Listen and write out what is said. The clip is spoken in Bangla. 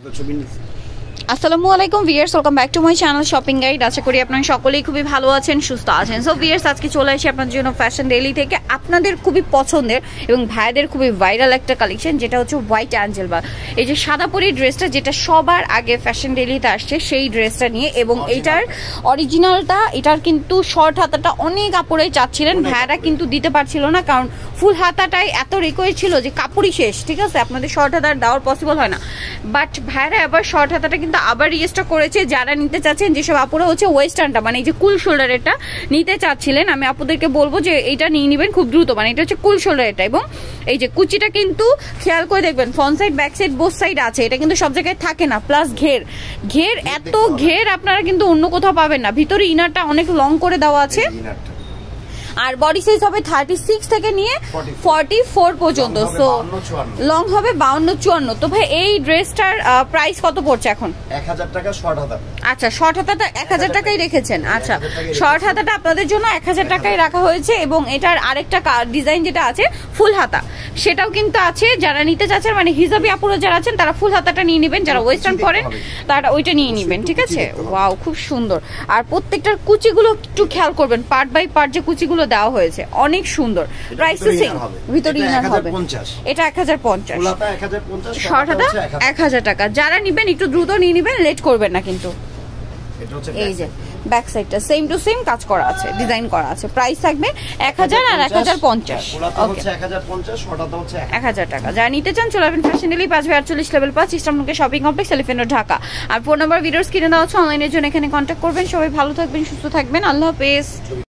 আসসালামু আলাইকুম viewers, welcome back to my channel shopping guide. আশা করি আপনারা সকলেই খুবই ভালো আছেন, সুস্থ আছেন। সো ভিউয়ার্স, আজকে চলে আসি আপনাদের জন্য ফ্যাশন ডেইলি থেকে আপনাদের খুবই পছন্দের এবং ভাইদের খুবই ভাইরাল একটা কালেকশন, যেটা হচ্ছে হোয়াইট অ্যাঞ্জেল বা এই যে সাদা পরি ড্রেসটা, যেটা সবার আগে ফ্যাশন ডেইলিতে আসছে সেই ড্রেসটা নিয়ে। এবং এইটার অরিজিনালটা, এটার কিন্তু শর্ট হাতাটা অনেক কাপড়ে চাচ্ছিলেন, ভাইরা কিন্তু দিতে পারছিল না, কারণ ফুল হাতাটাই এত রিকোয়েস্ট ছিল যে কাপড়ই শেষ। ঠিক আছে, আপনাদের শর্ট হাতার দেওয়ার পসিবল হয় না, বাট ভাইরা আবার শর্ট হাতাটা কিন্তু আবার রিস্টক করেছে। যারা নিতে চাচ্ছেন, যেসব আপুরা হচ্ছে ওয়েস্টার্নটা মানে এই যে কুল শোল্ডারেরটা নিতে চাচ্ছিলেন, আমি আপুদেরকে বলবো যে এটা নিয়ে নেবেন খুব দ্রুত। মানে এটা হচ্ছে কুল শোল্ডারেরটা, এবং এই যে কুচিটা কিন্তু খেয়াল করে দেখবেন front side back side both side আছে, এটা কিন্তু সব জায়গায় থাকে না। প্লাস ঘের এত ঘের আপনারা কিন্তু অন্য কোথাও পাবেন না। ভিতরে ইনারটা অনেক লং করে দেওয়া আছে, আর বডি সাইজ হবে 36 থেকে নিয়ে 44 পর্যন্ত। সো লং হবে 52-54। তো ভাই এই ড্রেসটার প্রাইস কত পড়ছে এখন? 1000 টাকা শর্ট হাতা। আচ্ছা, শর্ট হাতাটা 1000 টাকাই রেখেছেন। আচ্ছা, শর্ট হাতাটা আপনাদের জন্য 1000 টাকায় রাখা হয়েছে। এবং এটার আরেকটা ডিজাইন যেটা আছে ফুল হাতা, সেটাও কিন্তু আছে। যারা নিতে চাচ্ছেন মানে হিজাবি আপুরা যারা আছেন তারা ফুল হাতাটা নিয়ে নেবেন, যারা ওয়েস্টার্ন পরেন তারা ওইটা নিয়ে নেবেন। ঠিক আছে, ওয়াও খুব সুন্দর। আর প্রত্যেকটার কুচিগুলো একটু খেয়াল করবেন, পার্ট বাই পার্ট যে কুচিগুলো দেওয়া হয়েছে অনেক সুন্দর। প্রাইস সেম, ভিতরে ইনার হবে। এটা 1050, শর্ট হাতা 1000 টাকা। যারা নেবেন একটু দ্রুত নিয়ে নেবেন, লেট করবেন না কিন্তু। এই যে ব্যাক সাইডটা সেম টু সেম কাজ করা আছে, ডিজাইন করা আছে। প্রাইস থাকবে 1000 আর 1050। ওকে, 1000 টাকা। যারা নিতে চান চলে আসবেন fashion daily 5/48 level 5 eastern shopping complex, elephant road, Dhaka. আর ফোন নাম্বার ভিডিওস কিনে দেওয়া হচ্ছে, অনলাইনের জন্য এখানে কন্ট্যাক্ট করবেন। সবাই ভালো থাকবেন, সুস্থ থাকবেন, আল্লাহ হাফেজ।